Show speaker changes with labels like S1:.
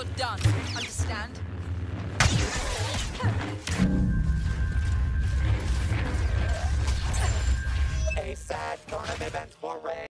S1: done. Understand?
S2: A sad tournament event for Ray.